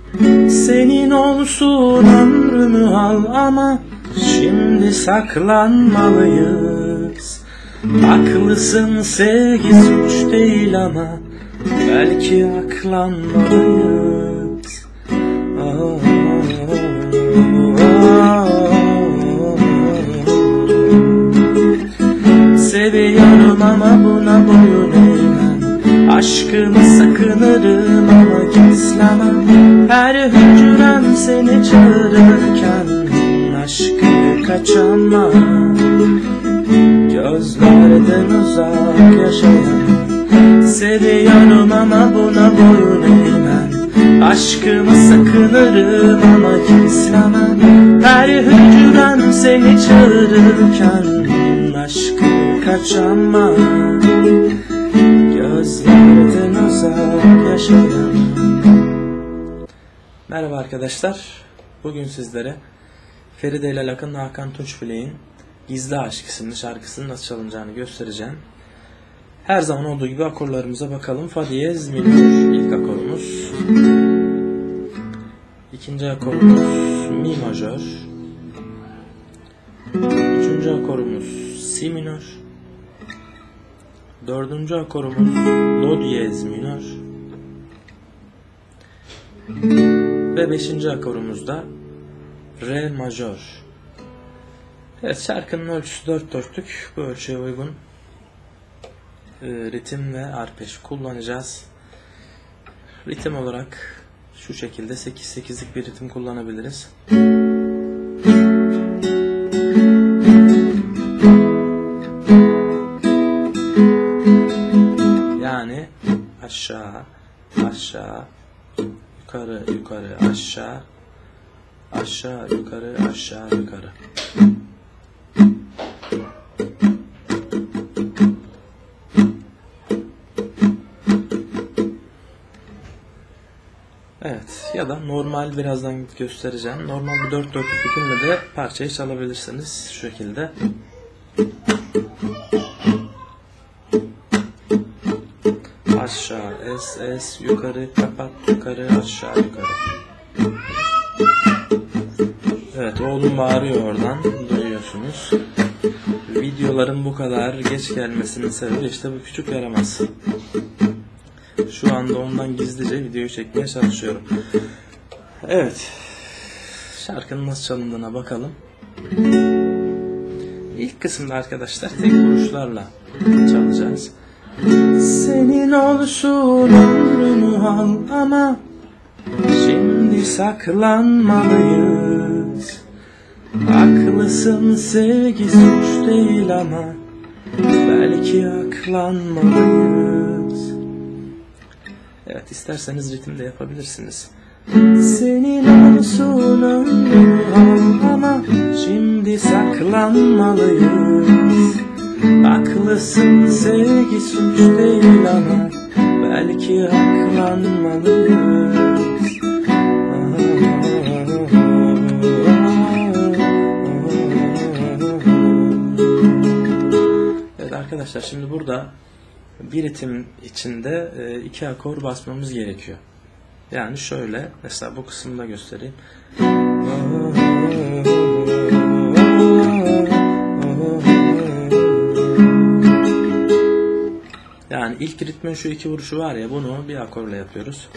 Senin olsun ömrümü al ama şimdi saklanmalıyız. Haklısın, sevgi suç değil ama belki aklanmalıyız. Seviyorum ama buna boyun eğmem. Aşkımı sakınırım ama gizlemem. Her hücrem seni çağırırken aşkı kaçamam. Gözlerden uzak yaşayamam. Seviyorum ama buna boyun eğmem. Aşkımı sakınırım ama gizlemem. Her hücrem seni çağırırken aşkı kaçamam. Gözlerden uzak yaşayamam. Merhaba arkadaşlar. Bugün sizlere Feride ile Akın Hakan Tunçbilek'in Gizli Aşk isimli şarkısının nasıl çalınacağını göstereceğim. Her zaman olduğu gibi akorlarımıza bakalım. Fa diyez minör ilk akorumuz. İkinci akorumuz mi majör. Üçüncü akorumuz si minör. Dördüncü akorumuz do diyez minör. Ve beşinci akorumuz da re majör. Evet, şarkının ölçüsü 4/4'lük. Bu ölçüye uygun ritim ve arpej kullanacağız. Ritim olarak şu şekilde 8/8'lik bir ritim kullanabiliriz. Yani aşağı, aşağı, yukarı, yukarı, aşağı, aşağı, yukarı, aşağı, yukarı. Evet, ya da normal, birazdan göstereceğim. Normal bir 4/4'lük ritimle de parçayı çalabilirsiniz şu şekilde. Aşağı, es, es, yukarı, kapat, yukarı, aşağı, yukarı. Evet, oğlum bağırıyor oradan, duyuyorsunuz. Videoların bu kadar geç gelmesinin sebebi işte bu küçük yaramaz. Şu anda ondan gizlice videoyu çekmeye çalışıyorum. Evet, şarkının nasıl çalındığına bakalım. İlk kısımda arkadaşlar tek vuruşlarla çalacağız. Senin olsun ömrümü al ama şimdi saklanmalıyız. Haklısın, sevgi suç değil ama belki aklanmalıyız. Evet, isterseniz ritim de yapabilirsiniz. Senin olsun ömrümü al ama şimdi saklanmalıyız. Haklısın, sevgi suç değil ama belki aklanmalıyız. Evet arkadaşlar, şimdi burada bir ritim içinde iki akor basmamız gerekiyor. Yani şöyle, mesela bu kısımda göstereyim. Yani ilk ritmin şu iki vuruşu var ya, bunu bir akorla yapıyoruz.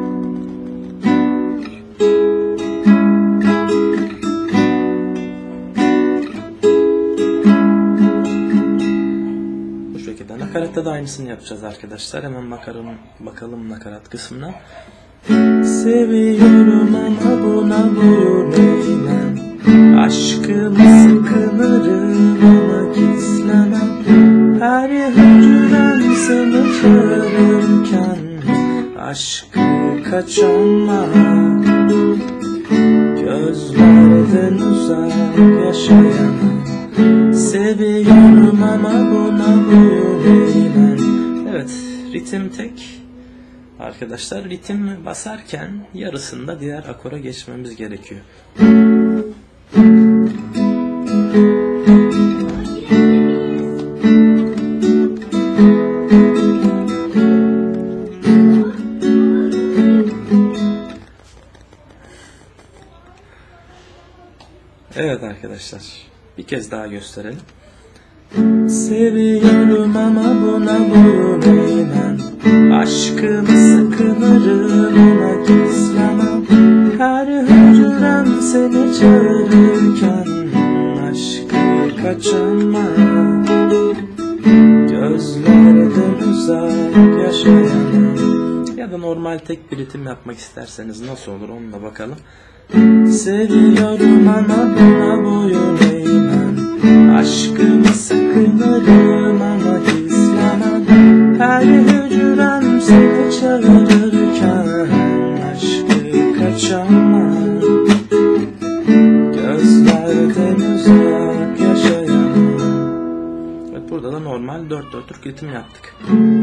Bu şekilde. Nakaratta da aynısını yapacağız arkadaşlar. Hemen bakalım nakarat kısmına. Seviyorum ama buna boyun eğmem. Aşkımı sakınırım ama gizlemem. Her hücrem seni çağırırken aşkı kaçamam. Gözlerden uzak yaşayamam. Seviyorum ama buna boyun eğmem. Evet, ritim tek. Arkadaşlar, ritim basarken yarısında diğer akora geçmemiz gerekiyor. arkadaşlar. Bir kez daha gösterelim. Seviyorum ama buna boyun eğmem. Aşkımı sakınırım ama gizlemem. Her hücrem seni çağırırken aşkı kaçamam. Gözlerden uzak yaşayamam. Ya da normal tek bir ritim yapmak isterseniz nasıl olur onunla bakalım. Seviyorum ama buna boyun eğmem. Aşkımı sakınırım ama gizlemem. Her hücrem seni çağırırken aşkı kaçamam. Gözlerden uzak yaşayamam. Evet, burada da normal 4/4'lük ritim yaptık.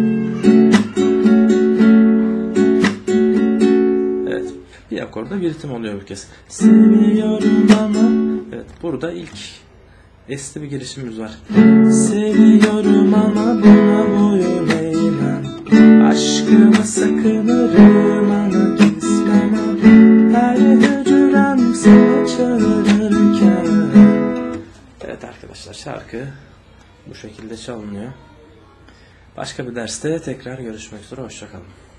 Evet, bir akorda bir ritim oluyor bir kez. Seviyorum ama, evet, burada ilk esli bir girişimiz var. Seviyorum ama buna boyun eğmem. Aşkımı sakınırım ama gizlemem. Her hücrem seni çağırırken. Evet arkadaşlar, şarkı bu şekilde çalınıyor. Başka bir derste tekrar görüşmek üzere. Hoşça kalın.